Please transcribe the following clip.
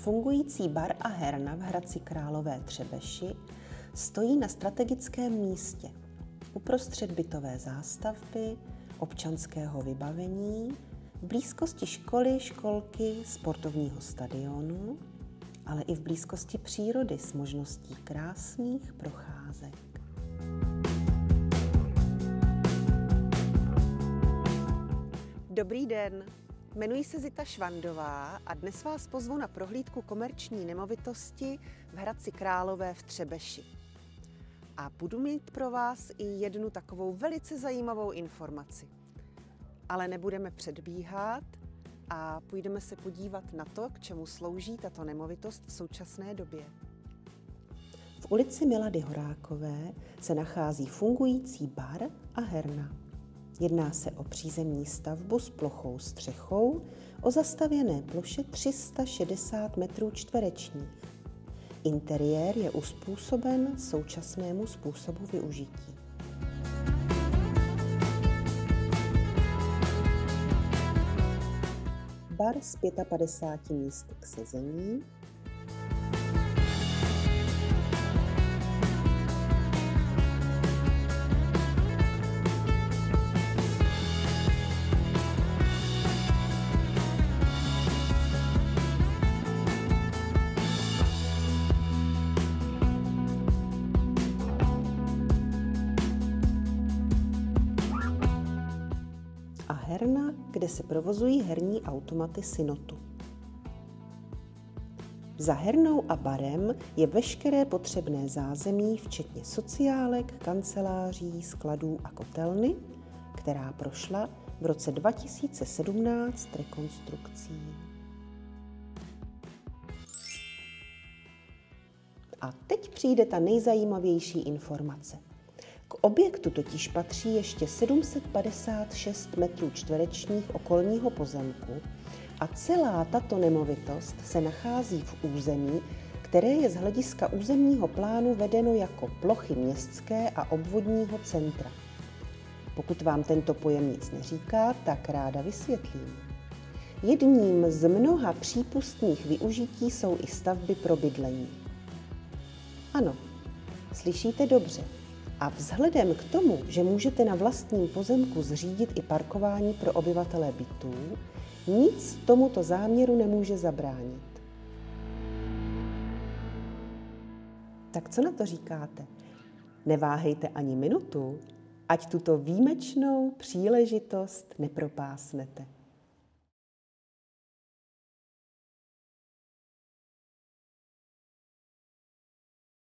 fungující bar a herna v Hradci Králové Třebeši stojí na strategickém místě uprostřed bytové zástavby, občanského vybavení, v blízkosti školy, školky, sportovního stadionu, ale i v blízkosti přírody s možností krásných procházek. Dobrý den, jmenuji se Zita Švandová a dnes vás pozvu na prohlídku komerční nemovitosti v Hradci Králové v Třebeši. A budu mít pro vás i jednu takovou velice zajímavou informaci. Ale nebudeme předbíhat a půjdeme se podívat na to, k čemu slouží tato nemovitost v současné době. V ulici Milady Horákové se nachází fungující bar a herna. Jedná se o přízemní stavbu s plochou střechou o zastavěné ploše 360 m². Interiér je uzpůsoben současnému způsobu využití. Bar s 55 místy k sezení, a herna, kde se provozují herní automaty Synotu. Za hernou a barem je veškeré potřebné zázemí, včetně sociálek, kanceláří, skladů a kotelny, která prošla v roce 2017 rekonstrukcí. A teď přijde ta nejzajímavější informace. K objektu totiž patří ještě 756 m² okolního pozemku a celá tato nemovitost se nachází v území, které je z hlediska územního plánu vedeno jako plochy městské a obvodního centra. Pokud vám tento pojem nic neříká, tak ráda vysvětlím. Jedním z mnoha přípustných využití jsou i stavby pro bydlení. Ano, slyšíte dobře. A vzhledem k tomu, že můžete na vlastním pozemku zřídit i parkování pro obyvatele bytů, nic tomuto záměru nemůže zabránit. Tak co na to říkáte? Neváhejte ani minutu, ať tuto výjimečnou příležitost nepropásnete.